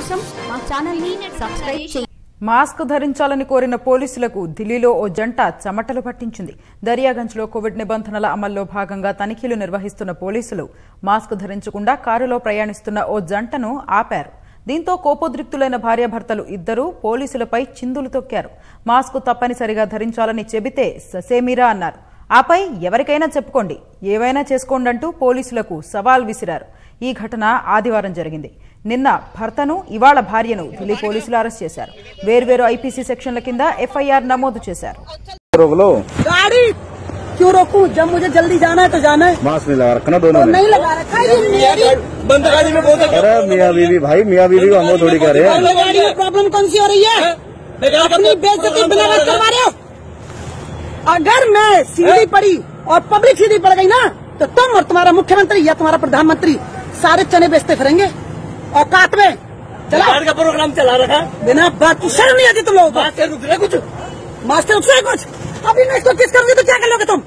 కోసం మా ఛానల్ ని సబ్స్క్రైబ్ చేయండి। మాస్క్ ధరించాలని కోరిన పోలీసులకు ఢిల్లీలో ఓ జంట చెమటలు పట్టించింది। దర్యాగంజ్లో కోవిడ్ నిబంధనల అమల్లో భాగంగా తనిఖీలు నిర్వహిస్తున్న పోలీసులు మాస్క్ ధరించకుండా కారులో ప్రయాణిస్తున్న ఓ జంటను ఆపారు। దీంతో కోపోద్రిక్తులైన భార్యాభర్తలు ఇద్దరూ పోలీసులపై చిందులు తొక్కారు। మాస్క్ తప్పనిసరిగా ధరించాలని చెబితే ససేమిరా అన్నారు। ఆపై ఎవరికైనా చెప్పుకోండి, ఏవైనా చేసుకోండి అంటూ పోలీసులకు సవాల్ విసిరారు। ఈ ఘటన ఆదివారం జరిగింది। నిన్న భర్తను ఇవాళ భార్యను ఢిల్లీ పోలీసులు అరెస్ట్ చేశారు। వేర్వేరు ఐపీసీ సెక్షన్ల కింద ఎఫ్ఐఆర్ నమోదు చేశారు। गाड़ी क्यों रोकूं? जब मुझे जल्दी जाना है तो जाना है। मास्क नहीं लगा रखा ना दोनों ने। नहीं लगा रखा है। मेरी बंद गाड़ी में बोलते अरे मियाँ बीवी भाई, मियाँ बीवी को हम थोड़ी कर रहे हैं। गाड़ी में प्रॉब्लम कौन सी हो रही है? अपनी बेइज्जती बिना बात करवा रहे हो। अगर मैं सीधी पड़ी और पब्लिक सीधी पड़ गई ना तो तुम और तुम्हारा मुख्यमंत्री या तुम्हारा प्रधानमंत्री सारे चने बेचते फिरेंगे औकात में। चला का प्रोग्राम चला रखा बिना बात की शर्म नहीं आती तुम लोगों को। रुक रहे कुछ मास्टर रुक रहे कुछ। अभी मैं इसको किस करूंगी तो क्या कर लोगे तुम?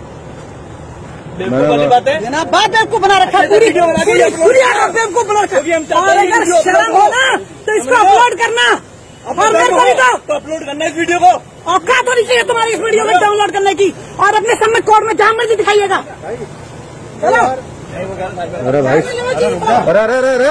बिना बात बेवकूफ बना रखा पूरी बेवकूफ बना रखा। और अगर शर्म हो ना तो इसको अपलोड करना और अपलोड करना इस वीडियो को। औकात होनी चाहिए तुम्हारी इस वीडियो में डाउनलोड करने की और अपने सबमिट कोड में जहां मर्जी दिखाइएगा। चलो अरे भाई अरे अरे अरे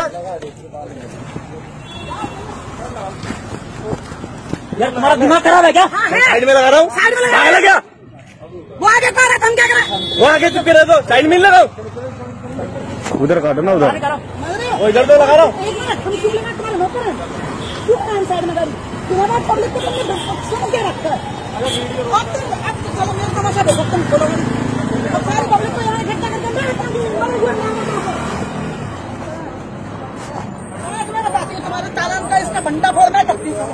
यार तुम्हारा दिमाग खराब है क्या? साइड में लगा रहा हूँ। साइड में लगा क्या? वो आगे कह रहा तुम क्या कर रहे? वो आगे चुप रहे तो साइड में लगाओ। उधर काटो ना, उधर वो इधर तो लगा रहा हूँ। एक मिनट तुम चुप लगा, तुम्हारे नौकर है क्यों साइड में गाड़ी तुम्हारा पब्लिक को तुमने सुन के रखा है। अब चलो मेरे तमाशा देखो तुम बोलो सारी पब्लिक को यहाँ इकट्ठा करके मैं बताती हूँ तुम्हारे चालान का इसका बंडा फोड़ना करती हूँ।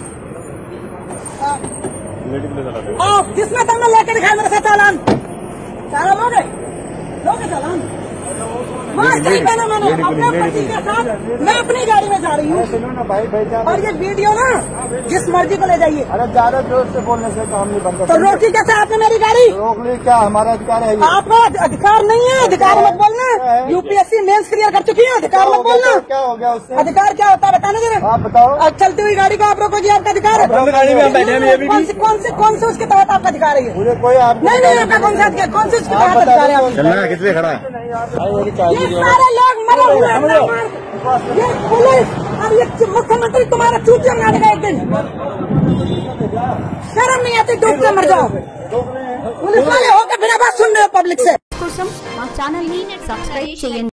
किसने तुमने लेकर दिखाया मेरे साथ चालान? चालान लोगे चालान? मास्क नहीं पहना मैंने अपने पति के साथ। मैं अपनी गाड़ी में जा रही हूँ और ये वीडियो ना जिस मर्जी को ले जाइए। अरे ज्यादा जोर से बोलने से काम नहीं बनता। तो रोकी कैसे आपने मेरी गाड़ी? रोक ली क्या? हमारा अधिकार है। आपका अधिकार नहीं है। अधिकार मत बोलना। यूपीएससी मेंस क्लियर कर चुकी है। अधिकार मत बोलना। क्या हो गया उससे? अधिकार क्या होता है बताना जरा। आप बताओ। चलती हुई गाड़ी को आप रोको जी, आपका अधिकार है। गाड़ी में बैठे हैं कौन से उसके तहत आपका अधिकार है? मुझे कोई आप नहीं आपका कौन सा अधिकार? कौन से उसके तहत अधिकार है? कितने खड़ा है? ये सारे लोग मरे हुए हैं। ये पुलिस और ये मुख्यमंत्री तुम्हारा चूतिया मार गए एक दिन। शर्म नहीं आती? डूब के मर जाओ। पुलिस वाले होकर बिना बात सुन रहे हो पब्लिक से। కోసం మా ఛానల్ ని సబ్స్క్రైబ్ చేయండి।